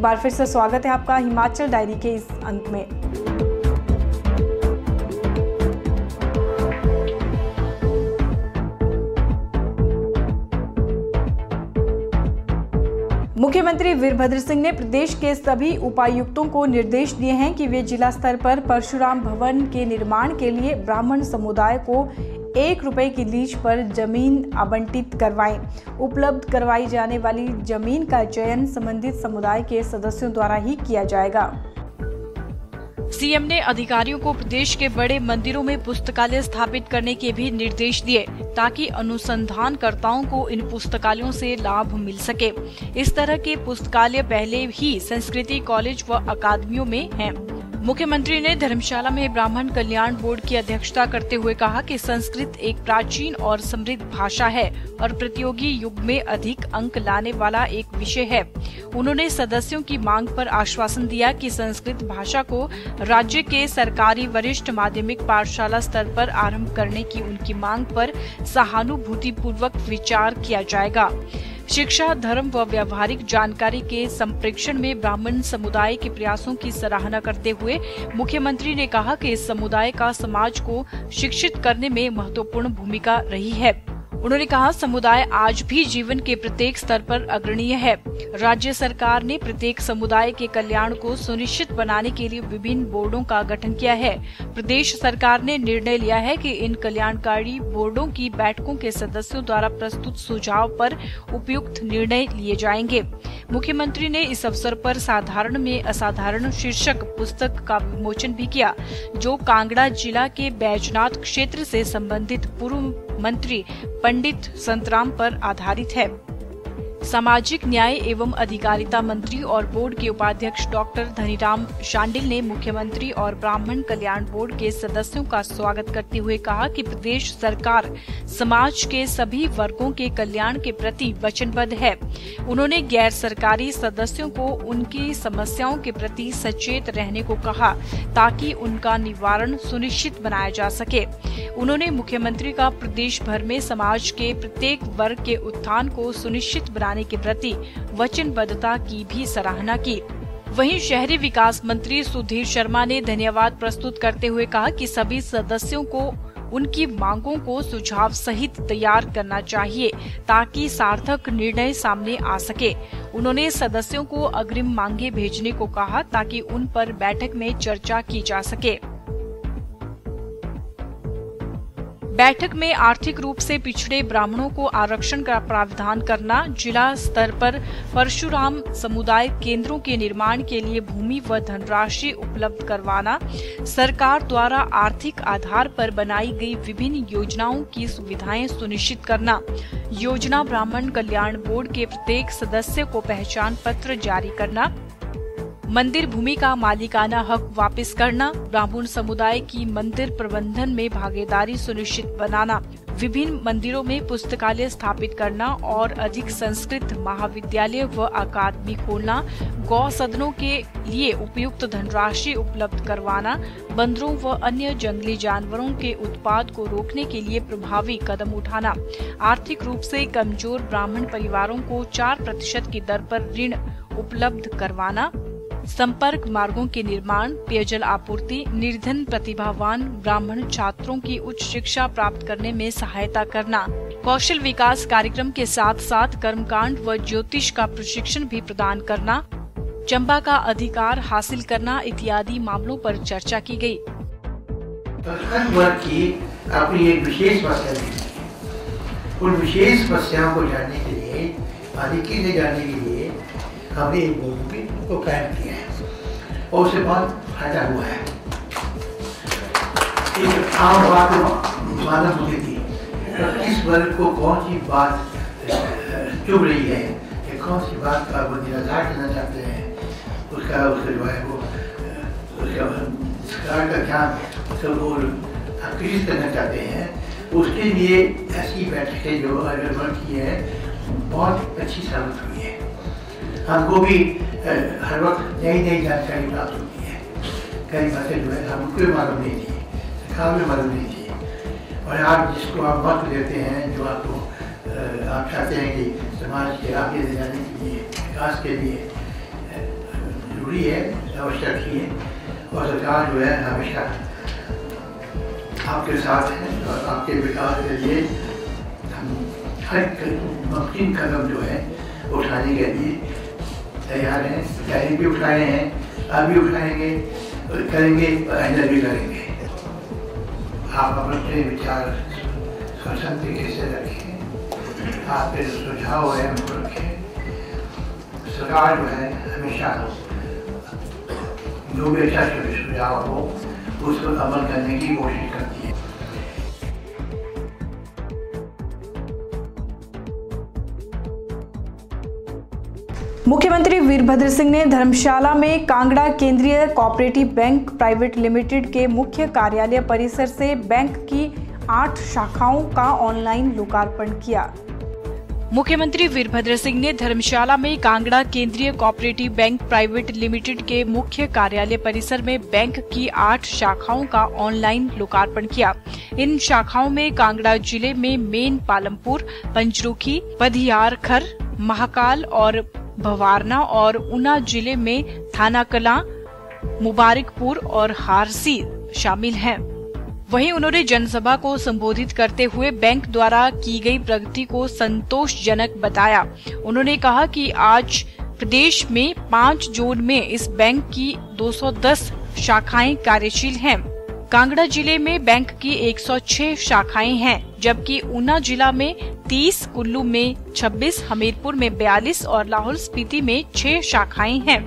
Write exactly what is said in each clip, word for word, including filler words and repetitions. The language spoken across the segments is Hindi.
बार फिर से स्वागत है आपका हिमाचल डायरी के इस अंक में। मुख्यमंत्री वीरभद्र सिंह ने प्रदेश के सभी उपायुक्तों को निर्देश दिए हैं कि वे जिला स्तर पर परशुराम भवन के निर्माण के लिए ब्राह्मण समुदाय को एक रुपए की लीज पर जमीन आवंटित करवाएं। उपलब्ध करवाई जाने वाली जमीन का चयन संबंधित समुदाय के सदस्यों द्वारा ही किया जाएगा। सीएम ने अधिकारियों को प्रदेश के बड़े मंदिरों में पुस्तकालय स्थापित करने के भी निर्देश दिए ताकि अनुसंधानकर्ताओं को इन पुस्तकालयों से लाभ मिल सके। इस तरह के पुस्तकालय पहले ही संस्कृति कॉलेज व अकादमियों में हैं। मुख्यमंत्री ने धर्मशाला में ब्राह्मण कल्याण बोर्ड की अध्यक्षता करते हुए कहा कि संस्कृत एक प्राचीन और समृद्ध भाषा है और प्रतियोगी युग में अधिक अंक लाने वाला एक विषय है। उन्होंने सदस्यों की मांग पर आश्वासन दिया कि संस्कृत भाषा को राज्य के सरकारी वरिष्ठ माध्यमिक पाठशाला स्तर पर आरंभ करने की उनकी मांग पर सहानुभूतिपूर्वक विचार किया जाएगा। शिक्षा, धर्म व व्यावहारिक जानकारी के संप्रेषण में ब्राह्मण समुदाय के प्रयासों की सराहना करते हुए मुख्यमंत्री ने कहा कि इस समुदाय का समाज को शिक्षित करने में महत्वपूर्ण भूमिका रही है। उन्होंने कहा, समुदाय आज भी जीवन के प्रत्येक स्तर पर अग्रणीय है। राज्य सरकार ने प्रत्येक समुदाय के कल्याण को सुनिश्चित बनाने के लिए विभिन्न बोर्डों का गठन किया है। प्रदेश सरकार ने निर्णय लिया है कि इन कल्याणकारी बोर्डों की बैठकों के सदस्यों द्वारा प्रस्तुत सुझाव पर उपयुक्त निर्णय लिए जाएंगे। मुख्यमंत्री ने इस अवसर पर साधारण में असाधारण शीर्षक पुस्तक का विमोचन भी किया, जो कांगड़ा जिला के बैजनाथ क्षेत्र से संबंधित पूर्व मंत्री पंडित संतराम पर आधारित है। सामाजिक न्याय एवं अधिकारिता मंत्री और बोर्ड के उपाध्यक्ष डॉक्टर धनीराम शांडिल ने मुख्यमंत्री और ब्राह्मण कल्याण बोर्ड के सदस्यों का स्वागत करते हुए कहा कि प्रदेश सरकार समाज के सभी वर्गों के कल्याण के प्रति वचनबद्ध है। उन्होंने गैर सरकारी सदस्यों को उनकी समस्याओं के प्रति सचेत रहने को कहा ताकि उनका निवारण सुनिश्चित बनाया जा सके। उन्होंने मुख्यमंत्री का प्रदेश भर में समाज के प्रत्येक वर्ग के उत्थान को सुनिश्चित बनाने के प्रति वचनबद्धता की भी सराहना की। वहीं शहरी विकास मंत्री सुधीर शर्मा ने धन्यवाद प्रस्तुत करते हुए कहा कि सभी सदस्यों को उनकी मांगों को सुझाव सहित तैयार करना चाहिए ताकि सार्थक निर्णय सामने आ सके। उन्होंने सदस्यों को अग्रिम मांगे भेजने को कहा ताकि उन पर बैठक में चर्चा की जा सके। बैठक में आर्थिक रूप से पिछड़े ब्राह्मणों को आरक्षण का प्रावधान करना, जिला स्तर पर परशुराम समुदाय केंद्रों के निर्माण के लिए भूमि व धनराशि उपलब्ध करवाना, सरकार द्वारा आर्थिक आधार पर बनाई गई विभिन्न योजनाओं की सुविधाएं सुनिश्चित करना, योजना ब्राह्मण कल्याण बोर्ड के प्रत्येक सदस्य को पहचान पत्र जारी करना, मंदिर भूमि का मालिकाना हक वापस करना, ब्राह्मण समुदाय की मंदिर प्रबंधन में भागीदारी सुनिश्चित बनाना, विभिन्न मंदिरों में पुस्तकालय स्थापित करना और अधिक संस्कृत महाविद्यालय व अकादमी खोलना, गौ सदनों के लिए उपयुक्त धनराशि उपलब्ध करवाना, बंदरों व अन्य जंगली जानवरों के उत्पाद को रोकने के लिए प्रभावी कदम उठाना, आर्थिक रूप से कमजोर ब्राह्मण परिवारों को चार प्रतिशत की दर पर ऋण उपलब्ध करवाना, संपर्क मार्गों के निर्माण, पेयजल आपूर्ति, निर्धन प्रतिभावान ब्राह्मण छात्रों की उच्च शिक्षा प्राप्त करने में सहायता करना, कौशल विकास कार्यक्रम के साथ साथ कर्मकांड व ज्योतिष का प्रशिक्षण भी प्रदान करना, चंबा का अधिकार हासिल करना इत्यादि मामलों पर चर्चा की गई। हर वर्ग की अपनी एक विशेष समस्या है। उन विशेष समस्याओं को जानने के लिए, बारीकी से जानने के लिए हमने एक बोर्ड को कायम किया है और उससे बहुत फायदा हुआ है। एक आम बात मालूम होती थी इस वर्ग को कौन सी बात चुभ रही है, या कौन सी बात का वो निराधार करना चाहते हैं, उसका उसका जो है वो उसका सरकार का ध्यान सब और आकर्षित करना चाहते हैं। उसके लिए ऐसी बैठकें जो आयोजन की है बहुत अच्छी साबित हुई है। हमको भी हर वक्त नई नई जानकारी प्राप्त होती है। कई बातें जो है हमको भी मालूम नहीं थी, सरकार भी मालूम नहीं थी। और आप जिसको आप मत देते हैं, जो आपको आप चाहते हैं कि समाज के आगे ले जाने के लिए, विकास के लिए जरूरी है, आवश्यक ही है। और सरकार जो है हमेशा आपके साथ है और आपके विकास के लिए हम हर मुमकिन कदम जो है उठाने के लिए तैयार हैं। पहले भी उठाए हैं, अब भी उठाएंगे और करेंगे और आइंदा भी करेंगे। आप अपने विचार स्वतंत्र तरीके से रखें, आपके जो सुझाव है उनको रखें। सरकार जो है हमेशा जो भी अच्छा सुझाव हो उस पर अमल करने की कोशिश करती है। मुख्यमंत्री वीरभद्र सिंह ने धर्मशाला में कांगड़ा केंद्रीय कोऑपरेटिव बैंक प्राइवेट लिमिटेड के मुख्य कार्यालय परिसर से बैंक की आठ शाखाओं का ऑनलाइन लोकार्पण किया। मुख्यमंत्री वीरभद्र सिंह ने धर्मशाला में कांगड़ा केंद्रीय कोऑपरेटिव बैंक प्राइवेट लिमिटेड के मुख्य कार्यालय परिसर में बैंक की आठ शाखाओं का ऑनलाइन लोकार्पण किया। इन शाखाओं में कांगड़ा जिले में मेन पालमपुर, पंचरुखी, पधियारखर, महाकाल और भवारना और ऊना जिले में थाना कलां, मुबारकपुर और हारसी शामिल हैं। वहीं उन्होंने जनसभा को संबोधित करते हुए बैंक द्वारा की गई प्रगति को संतोषजनक बताया। उन्होंने कहा कि आज प्रदेश में पाँच जोन में इस बैंक की दो सौ दस शाखाएं कार्यशील हैं। कांगड़ा जिले में बैंक की एक सौ छह शाखाएं हैं, जबकि ऊना जिला में तीस, कुल्लू में छब्बीस, हमीरपुर में बयालीस और लाहौल स्पीति में छह शाखाएं हैं।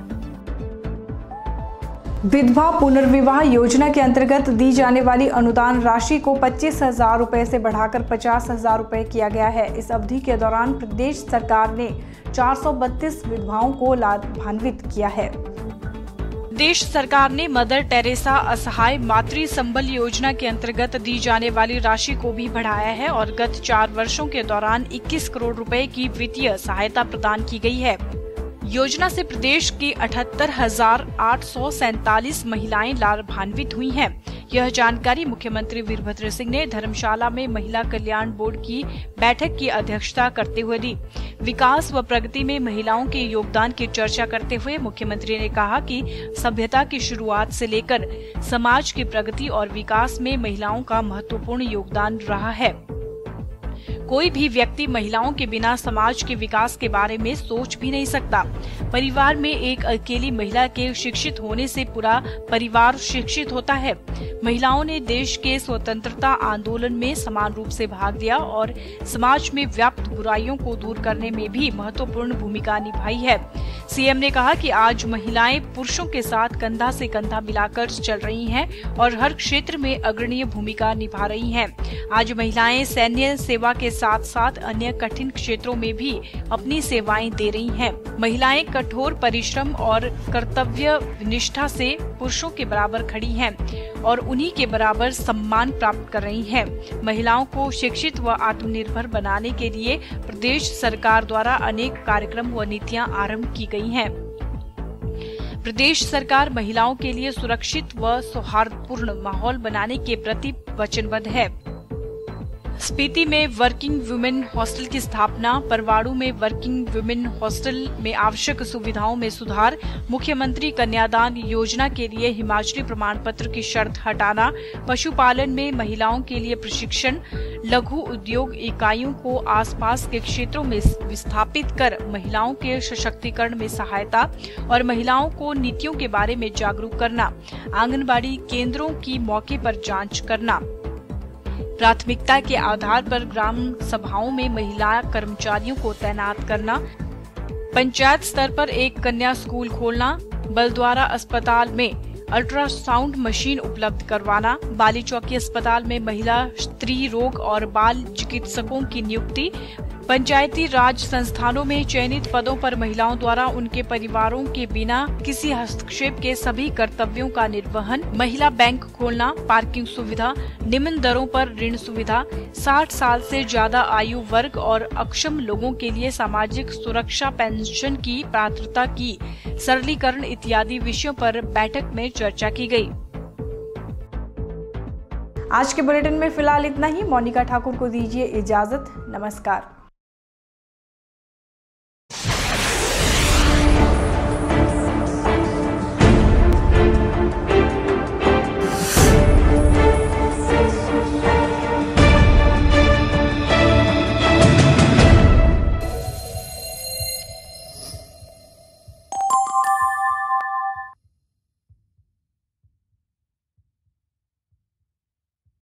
विधवा पुनर्विवाह योजना के अंतर्गत दी जाने वाली अनुदान राशि को पच्चीस हजार रूपए से बढ़ाकर पचास हजार रूपए किया गया है। इस अवधि के दौरान प्रदेश सरकार ने चार सौ बत्तीस विधवाओं को लाभान्वित किया है। प्रदेश सरकार ने मदर टेरेसा असहाय मातृ संबल योजना के अंतर्गत दी जाने वाली राशि को भी बढ़ाया है और गत चार वर्षों के दौरान इक्कीस करोड़ रुपए की वित्तीय सहायता प्रदान की गई है। योजना से प्रदेश की अठहत्तर हजार आठ सौ सैतालीस महिलाएं लाभान्वित हुई हैं। यह जानकारी मुख्यमंत्री वीरभद्र सिंह ने धर्मशाला में महिला कल्याण बोर्ड की बैठक की अध्यक्षता करते हुए दी। विकास व प्रगति में महिलाओं के योगदान की चर्चा करते हुए मुख्यमंत्री ने कहा कि सभ्यता की शुरुआत से लेकर समाज की प्रगति और विकास में महिलाओं का महत्वपूर्ण योगदान रहा है। कोई भी व्यक्ति महिलाओं के बिना समाज के विकास के बारे में सोच भी नहीं सकता। परिवार में एक अकेली महिला के शिक्षित होने से पूरा परिवार शिक्षित होता है। महिलाओं ने देश के स्वतंत्रता आंदोलन में समान रूप से भाग लिया और समाज में व्याप्त बुराइयों को दूर करने में भी महत्वपूर्ण भूमिका निभाई है। सीएम ने कहा कि आज महिलाएं पुरुषों के साथ कंधा से कंधा मिलाकर चल रही हैं और हर क्षेत्र में अग्रणीय भूमिका निभा रही हैं। आज महिलाएं सैन्य सेवा के साथ साथ अन्य कठिन क्षेत्रों में भी अपनी सेवाएं दे रही हैं। महिलाएं कठोर परिश्रम और कर्तव्य निष्ठा से पुरुषों के बराबर खड़ी हैं और उन्हीं के बराबर सम्मान प्राप्त कर रही हैं। महिलाओं को शिक्षित व आत्मनिर्भर बनाने के लिए प्रदेश सरकार द्वारा अनेक कार्यक्रम व नीतियां आरंभ की गई हैं। प्रदेश सरकार महिलाओं के लिए सुरक्षित व सौहार्दपूर्ण माहौल बनाने के प्रति वचनबद्ध है। स्पीति में वर्किंग वुमेन हॉस्टल की स्थापना, परवाणु में वर्किंग वुमेन हॉस्टल में आवश्यक सुविधाओं में सुधार, मुख्यमंत्री कन्यादान योजना के लिए हिमाचली प्रमाण पत्र की शर्त हटाना, पशुपालन में महिलाओं के लिए प्रशिक्षण, लघु उद्योग इकाइयों को आसपास के क्षेत्रों में विस्थापित कर महिलाओं के सशक्तिकरण में सहायता और महिलाओं को नीतियों के बारे में जागरूक करना, आंगनबाड़ी केंद्रों की मौके पर जांच करना, प्राथमिकता के आधार पर ग्राम सभाओं में महिला कर्मचारियों को तैनात करना, पंचायत स्तर पर एक कन्या स्कूल खोलना, बलद्वारा अस्पताल में अल्ट्रासाउंड मशीन उपलब्ध करवाना, बाली चौकी अस्पताल में महिला स्त्री रोग और बाल चिकित्सकों की नियुक्ति, पंचायती राज संस्थानों में चयनित पदों पर महिलाओं द्वारा उनके परिवारों के बिना किसी हस्तक्षेप के सभी कर्तव्यों का निर्वहन, महिला बैंक खोलना, पार्किंग सुविधा, निम्न दरों पर ऋण सुविधा, साठ साल से ज्यादा आयु वर्ग और अक्षम लोगों के लिए सामाजिक सुरक्षा पेंशन की पात्रता की सरलीकरण इत्यादि विषयों पर बैठक में चर्चा की गई। आज के बुलेटिन में फिलहाल इतना ही। मोनिका ठाकुर को दीजिए इजाजत। नमस्कार।